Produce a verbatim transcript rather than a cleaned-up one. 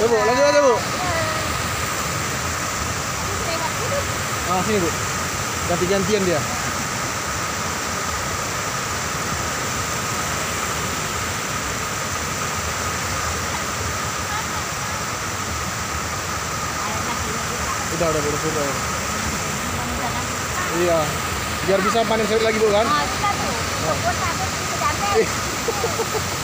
Bu, lanjut aja Bu. Ah, sini Bu. Ganti-gantian dia. Udah, udah, udah, udah. Iya, biar bisa panen sayur lagi Bu kan? Oh, kita tuh. Oh. Buat satu bisa